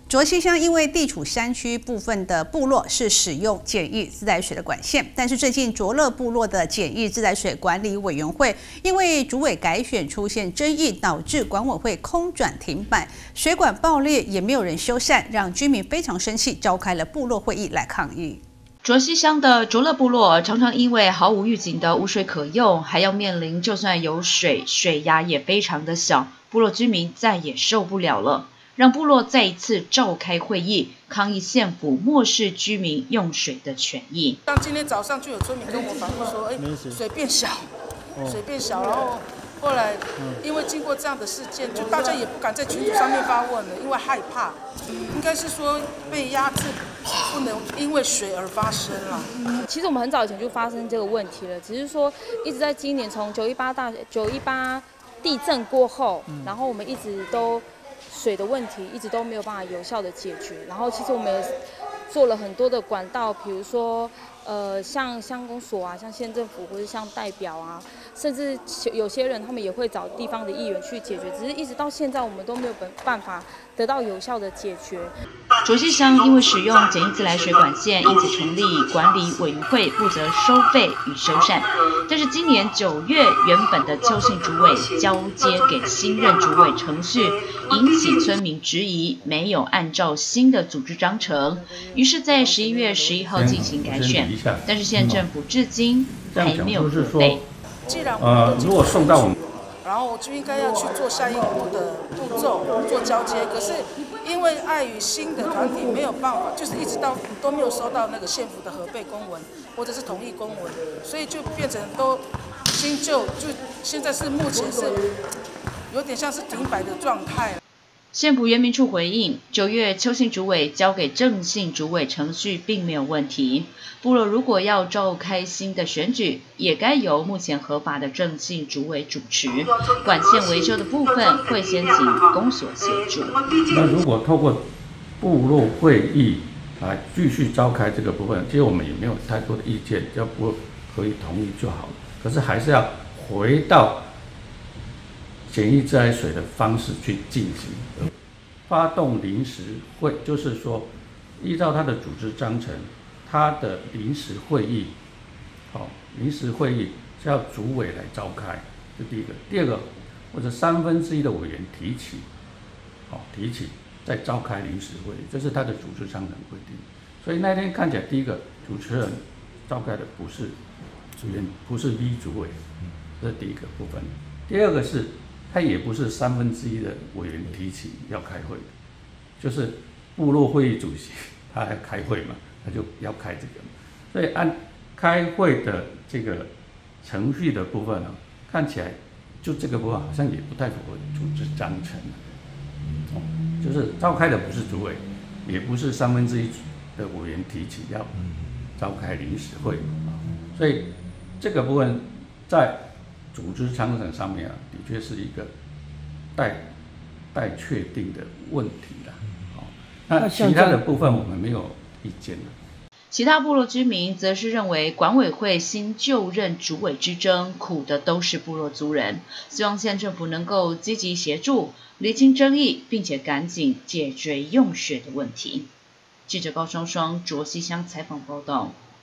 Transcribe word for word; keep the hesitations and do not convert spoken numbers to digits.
卓溪乡因为地处山区，部分的部落是使用简易自来水的管线，但是最近卓乐部落的简易自来水管理委员会因为主委改选出现争议，导致管委会空转停摆，水管爆裂也没有人修缮，让居民非常生气，召开了部落会议来抗议。 卓溪乡的卓乐部落常常因为毫无预警的无水可用，还要面临就算有水，水压也非常的小，部落居民再也受不了了。让部落再一次召开会议，抗议县府漠视居民用水的权益。 像今天早上就有村民跟我反映说，哎，水变小，水变小，然后后来因为经过这样的事件，就大家也不敢在群组上面发问了，因为害怕，应该是说被压制，不能因为水而发生了。 其实我们很早以前就发生这个问题了，只是说一直在今年从九一八大九一八地震过后，然后我们一直都。水的问题一直都没有办法有效的解决，然后其实我们也做了很多的管道，比如说呃像乡公所啊，像县政府或者像代表啊，甚至有些人他们也会找地方的议员去解决，只是一直到现在我们都没有办法得到有效的解决。 卓溪乡因为使用简易自来水管线，因此成立管理委员会，负责收费与修缮。但是今年九月，原本的邱姓主委交接给新任主委程序，引起村民质疑，没有按照新的组织章程，于是，在十一月十一号进行改选。但是县政府至今还没有核备。 既然呃，如果送到我们。 然后我就应该要去做下一步的步骤，做交接。可是因为碍于新的团体没有办法，就是一直到都没有收到那个县府的核备公文或者是同意公文，所以就变成都新旧，就现在是目前是有点像是停摆的状态。 县府原民处回应，九月邱姓主委交给郑姓主委程序并没有问题。部落如果要召开新的选举，也该由目前合法的郑姓主委主持。管线维修的部分会先请公所协助。 那如果透过部落会议来继续召开这个部分，其实我们也没有太多的意见，要不可以同意就好了。可是还是要回到简易自来水的方式去进行，发动临时会，就是说，依照它的组织章程，它的临时会议，好，临时会议是要主委来召开，这第一个。第二个，或者三分之一的委员提起，好，提起再召开临时会议，这是它的组织章程规定。所以那天看起来，第一个主持人召开的不是主任，不是 V 主委，这是第一个部分。第二个是。他也不是三分之一的委员提起要开会的，就是部落会议主席他要开会嘛，他就要开这个，所以按开会的这个程序的部分呢，看起来就这个部分好像也不太符合组织章程，哦，就是召开的不是主委，也不是三分之一的委员提起要召开临时会，所以这个部分在组织章程上面啊，的确是一个待待确定的问题啦。好，那其他的部分我们没有意见了。 其他部落居民则是认为，管委会新就任主委之争，苦的都是部落族人，希望县政府能够积极协助厘清争议，并且赶紧解决用水的问题。记者高双双卓溪乡采访报道。